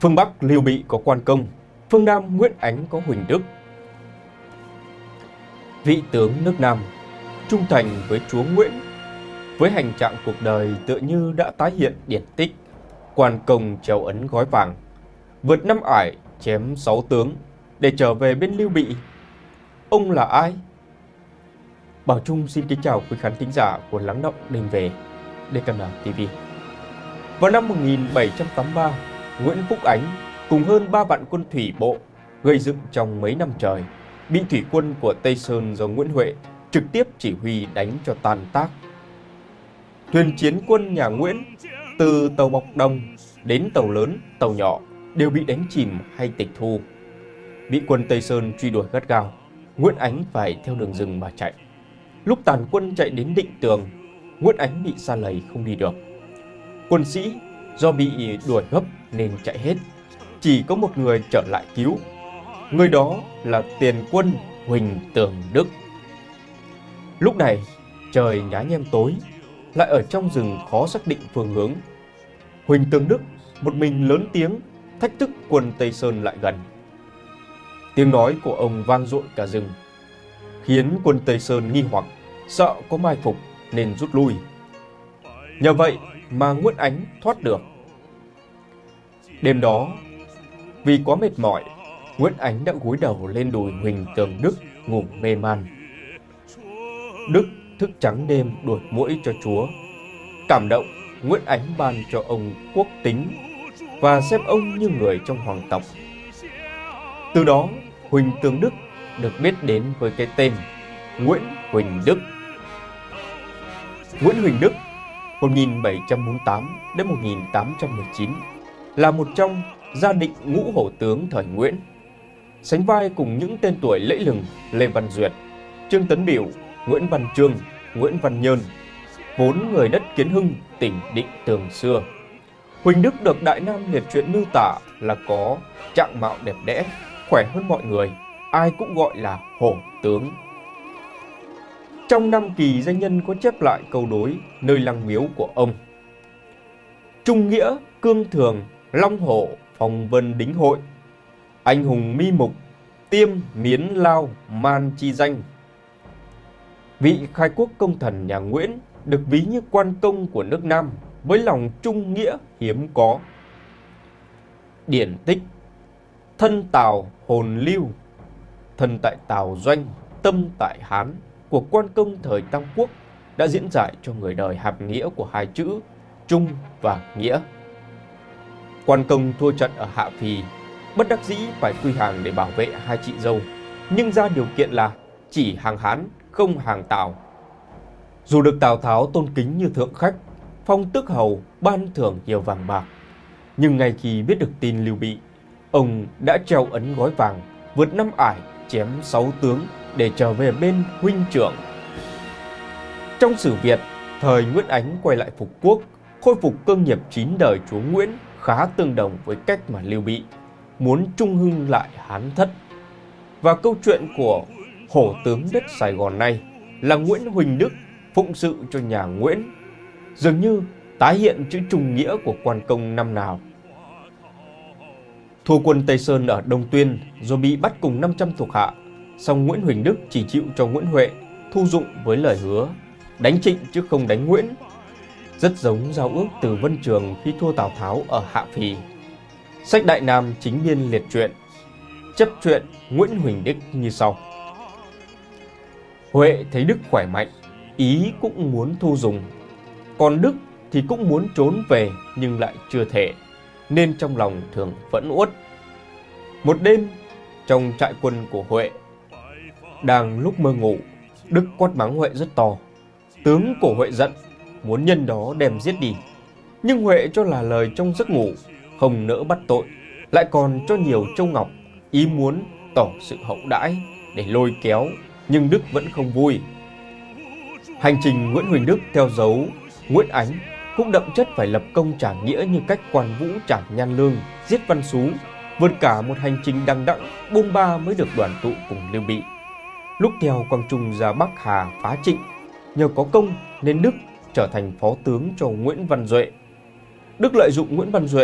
Phương Bắc Lưu Bị có Quan Công, phương Nam Nguyễn Ánh có Huỳnh Đức. Vị tướng nước Nam trung thành với chúa Nguyễn, với hành trạng cuộc đời tựa như đã tái hiện điển tích. Quan Công treo ấn gói vàng, vượt 5 ải chém 6 tướng để trở về bên Lưu Bị. Ông là ai? Bảo Trung xin kính chào quý khán thính giả của Lắng Động Đêm Về DKN TV. Vào năm 1783, Nguyễn Phúc Ánh cùng hơn 3 vạn quân thủy bộ gây dựng trong mấy năm trời, bị thủy quân của Tây Sơn do Nguyễn Huệ trực tiếp chỉ huy đánh cho tan tác. Thuyền chiến quân nhà Nguyễn, từ tàu bọc đồng đến tàu lớn, tàu nhỏ đều bị đánh chìm hay tịch thu. Bị quân Tây Sơn truy đuổi gắt gao, Nguyễn Ánh phải theo đường rừng mà chạy. Lúc tàn quân chạy đến Định Tường, Nguyễn Ánh bị sa lầy không đi được. Quân sĩ do bị đuổi gấp nên chạy hết, chỉ có một người trở lại cứu. Người đó là tiền quân Huỳnh Tường Đức. Lúc này trời nhá nhem tối, lại ở trong rừng khó xác định phương hướng. Huỳnh Tường Đức một mình lớn tiếng thách thức quân Tây Sơn lại gần. Tiếng nói của ông vang dội cả rừng, khiến quân Tây Sơn nghi hoặc, sợ có mai phục nên rút lui. Nhờ vậy mà Nguyễn Ánh thoát được. Đêm đó, vì quá mệt mỏi, Nguyễn Ánh đã gối đầu lên đùi Huỳnh Tường Đức ngủ mê man. Đức thức trắng đêm đuổi muỗi cho chúa. Cảm động, Nguyễn Ánh ban cho ông quốc tính và xem ông như người trong hoàng tộc. Từ đó, Huỳnh Tường Đức được biết đến với cái tên Nguyễn Huỳnh Đức. Nguyễn Huỳnh Đức 1748 đến 1819 là một trong gia định ngũ hổ tướng thời Nguyễn, sánh vai cùng những tên tuổi lẫy lừng Lê Văn Duyệt, Trương Tấn Bửu, Nguyễn Văn Chương, Nguyễn Văn Nhơn, vốn người đất Kiến Hưng, tỉnh Định Tường xưa. Huỳnh Đức được Đại Nam Liệt Truyện miêu tả là có trạng mạo đẹp đẽ, khỏe hơn mọi người, ai cũng gọi là hổ tướng. Trong Nam Kỳ danh nhân có chép lại câu đối nơi lăng miếu của ông: Trung nghĩa cương thường, long hổ phòng vân đính hội, anh hùng mi mục, tiêm miến lao man chi danh. Vị khai quốc công thần nhà Nguyễn được ví như quan công của nước Nam với lòng trung nghĩa hiếm có. Điển tích: thân Tào hồn lưu, thân tại Tào doanh, tâm tại Hán của quan công thời Tam Quốc đã diễn giải cho người đời hàm nghĩa của hai chữ trung và nghĩa. Quan công thua trận ở Hạ Phì, bất đắc dĩ phải quy hàng để bảo vệ hai chị dâu, nhưng ra điều kiện là chỉ hàng Hán, không hàng Tào. Dù được Tào Tháo tôn kính như thượng khách, phong tước hầu, ban thưởng nhiều vàng bạc, nhưng ngay khi biết được tin Lưu Bị, ông đã treo ấn gói vàng, vượt 5 ải, chém 6 tướng để trở về bên huynh trưởng. Trong sử Việt, thời Nguyễn Ánh quay lại phục quốc, khôi phục cơ nghiệp 9 đời chúa Nguyễn khá tương đồng với cách mà Lưu Bị muốn trung hưng lại Hán thất. Và câu chuyện của hổ tướng đất Sài Gòn này là Nguyễn Huỳnh Đức phụng sự cho nhà Nguyễn, dường như tái hiện chữ trung nghĩa của quan công năm nào. Thua quân Tây Sơn ở Đông Tuyên rồi bị bắt cùng 500 thuộc hạ, song Nguyễn Huỳnh Đức chỉ chịu cho Nguyễn Huệ thu dụng với lời hứa đánh Trịnh chứ không đánh Nguyễn, rất giống giao ước từ Vân Trường khi thua Tào Tháo ở Hạ Phì. Sách Đại Nam chính biên liệt truyện chấp truyện Nguyễn Huỳnh Đức như sau: Huệ thấy Đức khỏe mạnh, ý cũng muốn thu dùng, còn Đức thì cũng muốn trốn về nhưng lại chưa thể, nên trong lòng thường phẫn uất. Một đêm trong trại quân của Huệ, đang lúc mơ ngủ, Đức quát mắng Huệ rất to. Tướng của Huệ giận, muốn nhân đó đem giết đi, nhưng Huệ cho là lời trong giấc ngủ, không nỡ bắt tội, lại còn cho nhiều châu ngọc, ý muốn tỏ sự hậu đãi để lôi kéo, nhưng Đức vẫn không vui. Hành trình Nguyễn Huỳnh Đức theo dấu Nguyễn Ánh cũng đậm chất phải lập công trả nghĩa như cách Quan Vũ trả Nhan Lương, giết Văn Xú, vượt cả một hành trình đằng đẵng bôn ba mới được đoàn tụ cùng Lưu Bị. Lúc theo Quang Trung ra Bắc Hà phá Trịnh, nhờ có công nên Đức trở thành phó tướng cho Nguyễn Văn Duệ. Đức lợi dụng Nguyễn Văn Duệ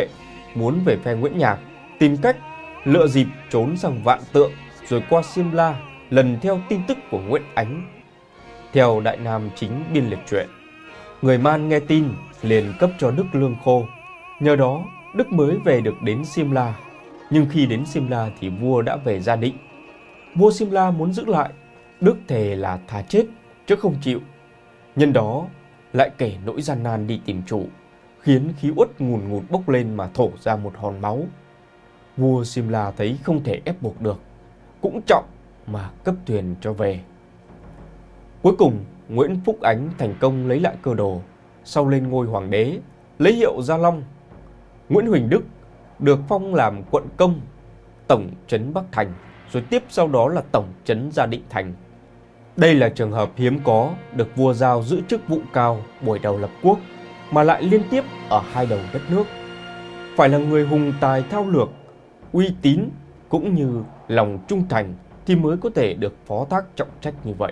muốn về phe Nguyễn Nhạc, tìm cách lựa dịp trốn sang Vạn Tượng rồi qua Simla lần theo tin tức của Nguyễn Ánh. Theo Đại Nam chính biên liệt truyện, người Man nghe tin liền cấp cho Đức lương khô. Nhờ đó Đức mới về được đến Simla. Nhưng khi đến Simla thì vua đã về Gia Định. Vua Simla muốn giữ lại, Đức thề là thà chết chứ không chịu. Nhân đó lại kể nỗi gian nan đi tìm chủ, khiến khí uất ngùn ngụt bốc lên mà thổ ra một hòn máu. Vua Simla thấy không thể ép buộc được, cũng trọng mà cấp thuyền cho về. Cuối cùng Nguyễn Phúc Ánh thành công lấy lại cơ đồ, sau lên ngôi hoàng đế, lấy hiệu Gia Long. Nguyễn Huỳnh Đức được phong làm quận công, tổng trấn Bắc Thành, rồi tiếp sau đó là tổng trấn Gia Định Thành. Đây là trường hợp hiếm có được vua giao giữ chức vụ cao buổi đầu lập quốc mà lại liên tiếp ở hai đầu đất nước. Phải là người hùng tài thao lược, uy tín cũng như lòng trung thành thì mới có thể được phó thác trọng trách như vậy.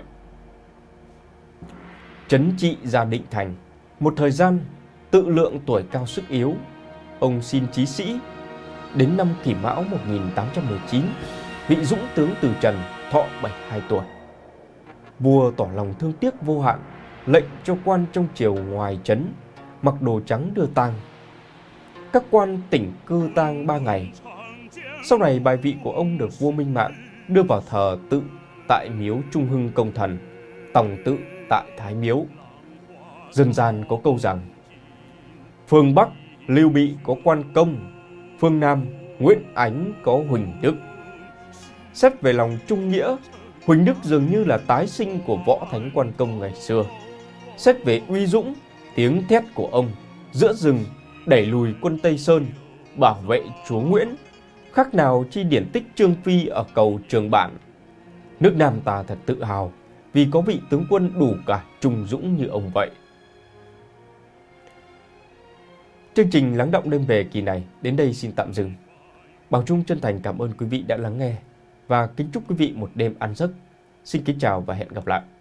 Trấn trị Gia Định Thành, một thời gian tự lượng tuổi cao sức yếu, ông xin chí sĩ. Đến năm Kỷ Mão 1819, vị dũng tướng từ trần, thọ 72 tuổi. Vua tỏ lòng thương tiếc vô hạn, lệnh cho quan trong triều ngoài trấn mặc đồ trắng đưa tang. Các quan tỉnh cư tang 3 ngày. Sau này bài vị của ông được vua Minh Mạng đưa vào thờ tự tại miếu Trung Hưng Công Thần, tòng tự tại Thái Miếu. Dân gian có câu rằng: phương Bắc Lưu Bị có quan công, phương Nam Nguyễn Ánh có Huỳnh Đức. Xét về lòng trung nghĩa, Huỳnh Đức dường như là tái sinh của võ thánh quan công ngày xưa. Xét về uy dũng, tiếng thét của ông giữa rừng đẩy lùi quân Tây Sơn, bảo vệ chúa Nguyễn, khác nào chi điển tích Trương Phi ở cầu Trường Bản. Nước Nam ta thật tự hào vì có vị tướng quân đủ cả trung dũng như ông vậy. Chương trình Lắng Đọng Đêm Về kỳ này đến đây xin tạm dừng. Bảo Trung chân thành cảm ơn quý vị đã lắng nghe và kính chúc quý vị một đêm an giấc. Xin kính chào và hẹn gặp lại.